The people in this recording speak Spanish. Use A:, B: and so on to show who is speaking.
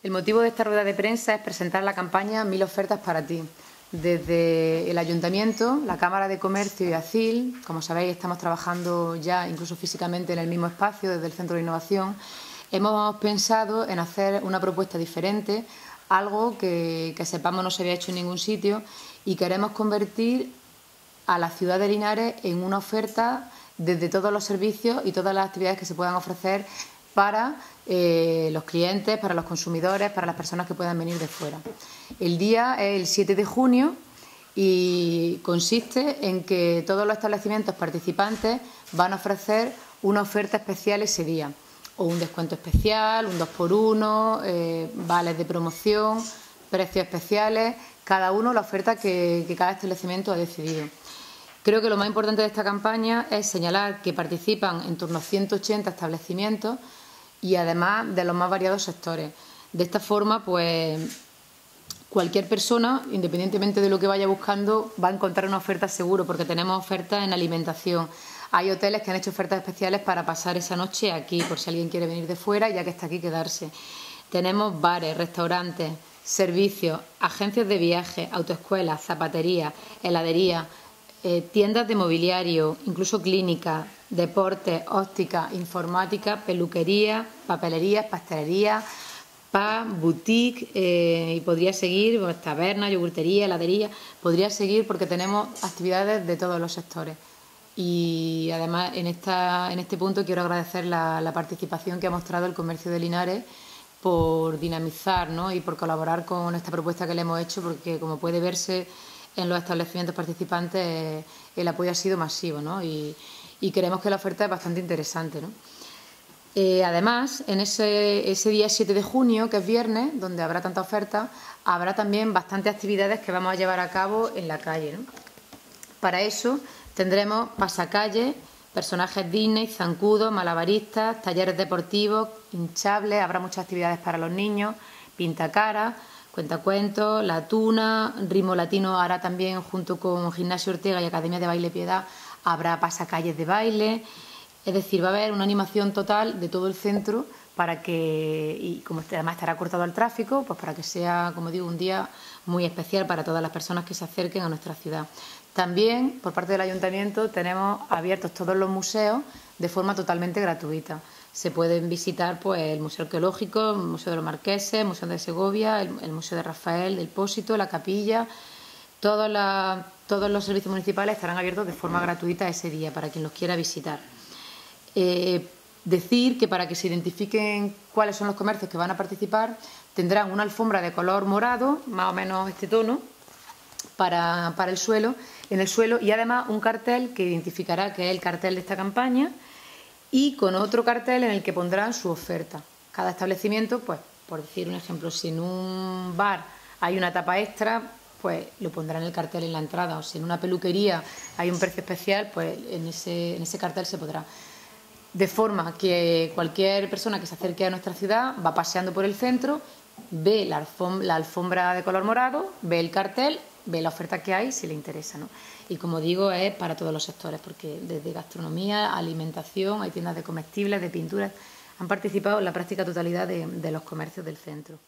A: El motivo de esta rueda de prensa es presentar la campaña 1000 ofertas para ti. Desde el Ayuntamiento, la Cámara de Comercio y ACIL, como sabéis, estamos trabajando ya incluso físicamente en el mismo espacio, desde el Centro de Innovación, hemos pensado en hacer una propuesta diferente, algo que sepamos no se había hecho en ningún sitio, y queremos convertir a la ciudad de Linares en una oferta desde todos los servicios y todas las actividades que se puedan ofrecer para los clientes, para los consumidores, para las personas que puedan venir de fuera. El día es el 7 de junio y consiste en que todos los establecimientos participantes van a ofrecer una oferta especial ese día, o un descuento especial, un 2x1, vales de promoción, precios especiales, cada uno la oferta que cada establecimiento ha decidido. Creo que lo más importante de esta campaña es señalar que participan en torno a 180 establecimientos y además de los más variados sectores. De esta forma, pues cualquier persona, independientemente de lo que vaya buscando, va a encontrar una oferta seguro, porque tenemos ofertas en alimentación. Hay hoteles que han hecho ofertas especiales para pasar esa noche aquí, por si alguien quiere venir de fuera, ya que está aquí, quedarse. Tenemos bares, restaurantes, servicios, agencias de viaje, autoescuelas, zapaterías, heladerías, tiendas de mobiliario, incluso clínicas, deportes, óptica, informática, peluquería, papelerías, pastelería, spa, boutique, y podría seguir, pues, taberna, yogurtería, heladería, podría seguir porque tenemos actividades de todos los sectores. Y además en este punto quiero agradecer la participación que ha mostrado el comercio de Linares por dinamizar, ¿no?, y por colaborar con esta propuesta que le hemos hecho, porque como puede verse en los establecimientos participantes el apoyo ha sido masivo, ¿no? Y creemos que la oferta es bastante interesante, ¿no? Además, en ese día 7 de junio, que es viernes, donde habrá tanta oferta, habrá también bastantes actividades que vamos a llevar a cabo en la calle, ¿no? Para eso tendremos pasacalles, personajes Disney, zancudos, malabaristas, talleres deportivos, hinchables, habrá muchas actividades para los niños, pintacaras, cuentacuentos, la tuna, ritmo latino hará también, junto con Gimnasio Ortega y Academia de Baile Piedad, habrá pasacalles de baile. Es decir, va a haber una animación total de todo el centro para que, y como además estará cortado al tráfico, pues para que sea, como digo, un día muy especial para todas las personas que se acerquen a nuestra ciudad. También, por parte del Ayuntamiento, tenemos abiertos todos los museos de forma totalmente gratuita. Se pueden visitar, pues, el Museo Arqueológico, el Museo de los Marqueses, el Museo de Segovia, el Museo de Rafael, del Pósito, la Capilla. Todos los servicios municipales estarán abiertos de forma gratuita ese día para quien los quiera visitar. Decir que para que se identifiquen cuáles son los comercios que van a participar, tendrán una alfombra de color morado, más o menos este tono, para el suelo, en el suelo, y además un cartel que identificará que es el cartel de esta campaña, y con otro cartel en el que pondrán su oferta. Cada establecimiento, pues, por decir un ejemplo, si en un bar hay una tapa extra, pues lo pondrán el cartel en la entrada, o si en una peluquería hay un precio especial, pues en ese cartel se podrá. De forma que cualquier persona que se acerque a nuestra ciudad va paseando por el centro, ve la alfombra de color morado, ve el cartel, ve la oferta que hay, si le interesa, ¿no? Y como digo, es para todos los sectores, porque desde gastronomía, alimentación, hay tiendas de comestibles, de pinturas, han participado en la práctica totalidad de los comercios del centro.